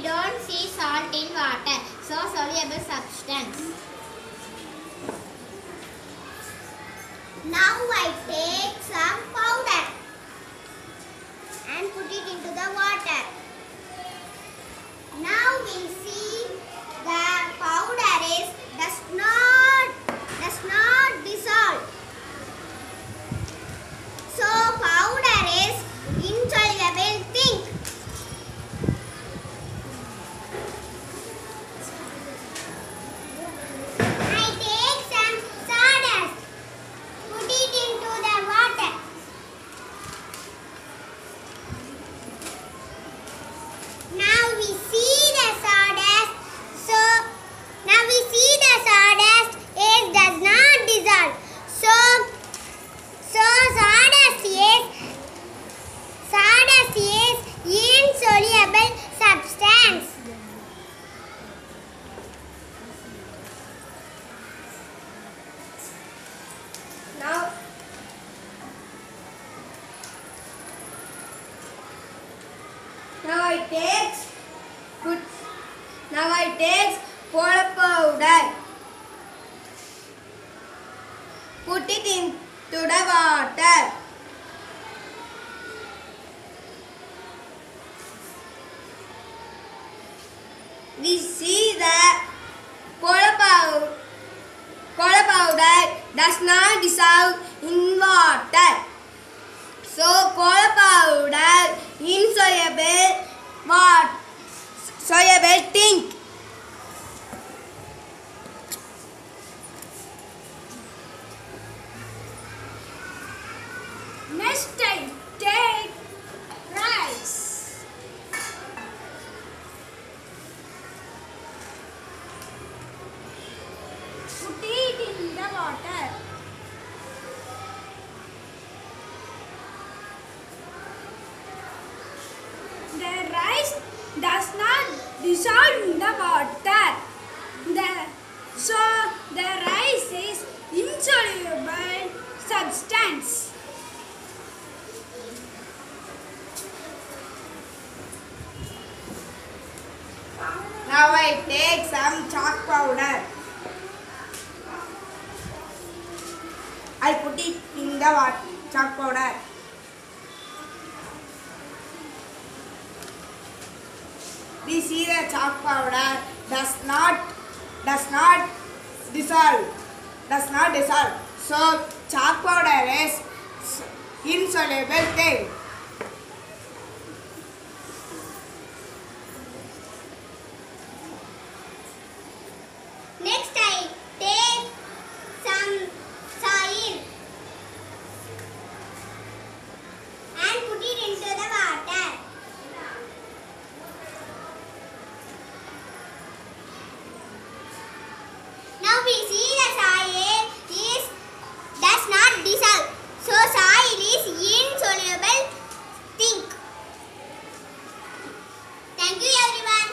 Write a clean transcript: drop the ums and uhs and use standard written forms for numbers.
don't see salt in water, so soluble substance. Now I take some powder and put it into the water. Now we see the powder does not dissolve. So powder is insoluble thing. I take some sawdust, put it into the water. Now we see the sawdust. It does not dissolve. So sawdust is insoluble substance. Now I take cold powder, put it into the water. We see that cold powder does not dissolve in water. So cold powder insoluble soluble thing. Next I take rice. Put it in the water. The rice does not dissolve in the water. So the rice is insoluble substance. Now I take some chalk powder. I put it in the water, chalk powder. We see the chalk powder does not dissolve. So chalk powder is insoluble thing. Next I take some soil and put it into the water. Now we see the soil does not dissolve. So soil is insoluble thing. Thank you everyone.